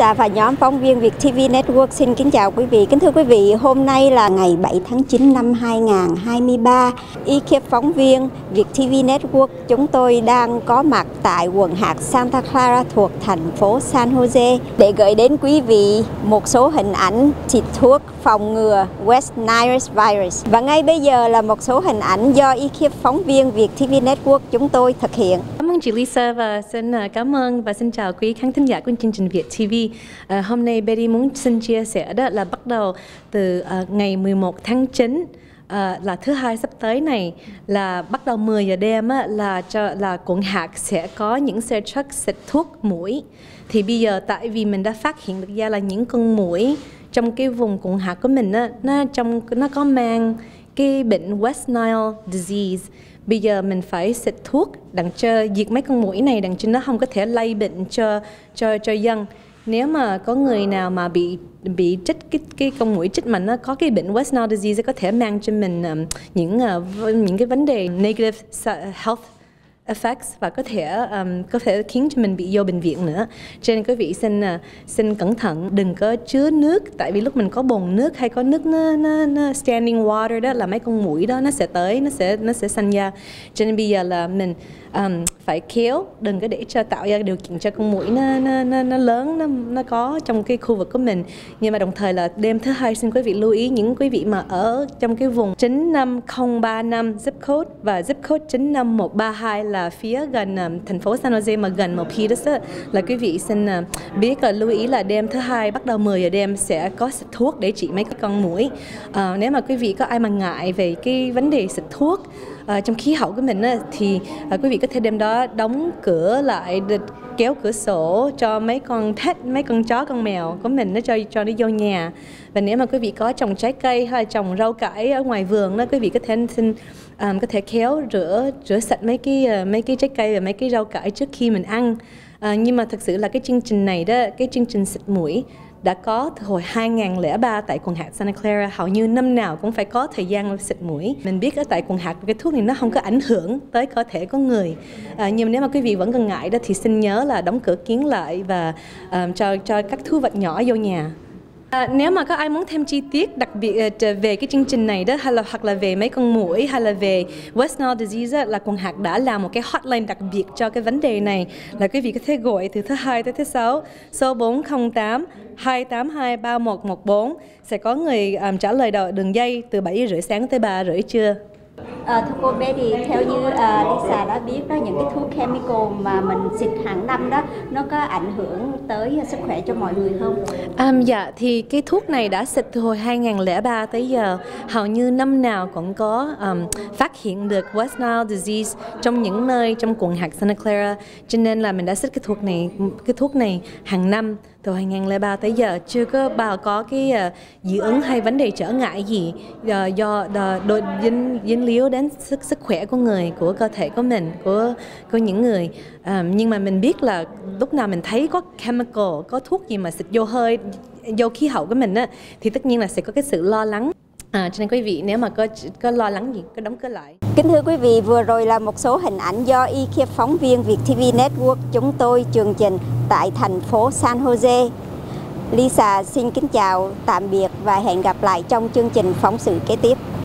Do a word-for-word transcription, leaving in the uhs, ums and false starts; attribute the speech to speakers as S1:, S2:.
S1: Lisa và nhóm phóng viên Việt ti vi Network xin kính chào quý vị. Kính thưa quý vị, hôm nay là ngày bảy tháng chín năm hai nghìn không trăm hai mươi ba. Ekip phóng viên Việt ti vi Network chúng tôi đang có mặt tại quận hạt Santa Clara thuộc thành phố San Jose để gửi đến quý vị một số hình ảnh xịt thuốc phòng ngừa West Nile virus. Và ngay bây giờ là một số hình ảnh do ekip phóng viên Việt ti vi Network chúng tôi thực hiện.
S2: Cảm ơn chị Lisa và xin cảm ơn và xin chào quý khán thính giả của chương trình Việt ti vi. À, hôm nay Betty muốn xin chia sẻ đó là bắt đầu từ à, ngày mười một tháng chín à, là thứ hai sắp tới này, là bắt đầu mười giờ đêm á, là cho là quận hạt sẽ có những xe truck xịt thuốc muỗi. Thì bây giờ tại vì mình đã phát hiện được ra là những con muỗi trong cái vùng quận hạt của mình á, nó trong nó có mang cái bệnh West Nile disease. Bây giờ mình phải xịt thuốc đặng cho diệt mấy con muỗi này, đặng cho nó không có thể lây bệnh cho cho cho dân. Nếu mà có người nào mà bị bị trích cái cái con muỗi trích mà nó có cái bệnh West Nile disease, có thể mang cho mình um, những uh, những cái vấn đề negative health effects và có thể um, có thể khiến cho mình bị vô bệnh viện nữa. Cho nên quý vị xin uh, xin cẩn thận, đừng có chứa nước, tại vì lúc mình có bồn nước hay có nước nó, nó, nó standing water đó là mấy con muỗi đó nó sẽ tới, nó sẽ nó sẽ sanh ra. Cho nên bây giờ là mình um, phải khéo, đừng có để cho tạo ra điều kiện cho con muỗi nó nó nó, nó lớn, nó nó có trong cái khu vực của mình. Nhưng mà đồng thời là đêm thứ hai xin quý vị lưu ý những quý vị mà ở trong cái vùng chín năm không ba năm zip code và zip code chín năm một ba hai là phía gần um, thành phố San Jose mà gần Milpitas á, là quý vị xin uh, biết là lưu ý là đêm thứ hai bắt đầu mười giờ đêm sẽ có xịt thuốc để trị mấy cái con muỗi. Uh, nếu mà quý vị có ai mà ngại về cái vấn đề xịt thuốc uh, trong khí hậu của mình á, thì uh, quý vị có thể đêm đó đóng cửa lại, kéo cửa sổ cho mấy con pet, mấy con chó, con mèo của mình nó cho cho nó vô nhà. Và nếu mà quý vị có trồng trái cây hay trồng rau cải ở ngoài vườn đó, quý vị có thể xin um, có thể khéo rửa rửa sạch mấy cái uh, mấy cái trái cây và mấy cái rau cải trước khi mình ăn. Uh, nhưng mà thực sự là cái chương trình này đó, cái chương trình xịt muỗi đã có từ hồi hai nghìn không trăm lẻ ba tại quận hạt Santa Clara, hầu như năm nào cũng phải có thời gian xịt muỗi. Mình biết ở tại quận hạt cái thuốc này nó không có ảnh hưởng tới cơ thể con người. À, nhưng nếu mà quý vị vẫn còn ngại đó thì xin nhớ là đóng cửa kín lại và um, cho cho các thú vật nhỏ vô nhà. À, nếu mà có ai muốn thêm chi tiết đặc biệt uh, về cái chương trình này đó, hay là hoặc là về mấy con muỗi hay là về West Nile disease á, là quận hạt đã làm một cái hotline đặc biệt cho cái vấn đề này, là quý vị có thể gọi từ thứ hai tới thứ sáu số bốn không tám hai tám hai ba một một bốn, sẽ có người um, trả lời đầu đường dây từ bảy giờ rưỡi sáng tới ba giờ rưỡi trưa.
S1: À, thưa cô Betty, theo như uh, Lisa đã biết đó, những cái thuốc chemical mà mình xịt hàng năm đó nó có ảnh hưởng tới sức khỏe cho mọi người không?
S2: Um, dạ, thì cái thuốc này đã xịt từ hồi hai nghìn không trăm lẻ ba tới giờ, hầu như năm nào cũng có um, phát hiện được West Nile disease trong những nơi trong quận hạt Santa Clara, cho nên là mình đã xịt cái thuốc này cái thuốc này hàng năm từ hai nghìn không trăm lẻ ba tới giờ, chưa có bao có cái uh, dị ứng hay vấn đề trở ngại gì uh, do đôi dính dính líu đến sức sức khỏe của người, của cơ thể của mình, của của những người. Um, nhưng mà mình biết là lúc nào mình thấy có chemical, có thuốc gì mà xịt vô hơi, vô khí hậu của mình á, thì tất nhiên là sẽ có cái sự lo lắng. À, cho nên quý vị nếu mà có có lo lắng gì có đóng cửa lại.
S1: Kính thưa quý vị, vừa rồi là một số hình ảnh do ekip phóng viên Việt ti vi Network chúng tôi chương trình tại thành phố San Jose. Lisa xin kính chào, tạm biệt và hẹn gặp lại trong chương trình phóng sự kế tiếp.